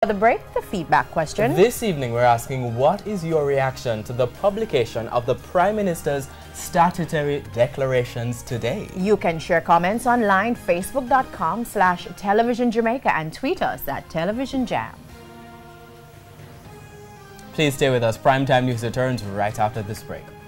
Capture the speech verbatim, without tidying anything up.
the break, the feedback question. This evening we're asking, what is your reaction to the publication of the Prime Minister's statutory declarations today? You can share comments online, facebook.com slash television Jamaica, and tweet us at Television Jam. Please stay with us. Primetime News returns right after this break.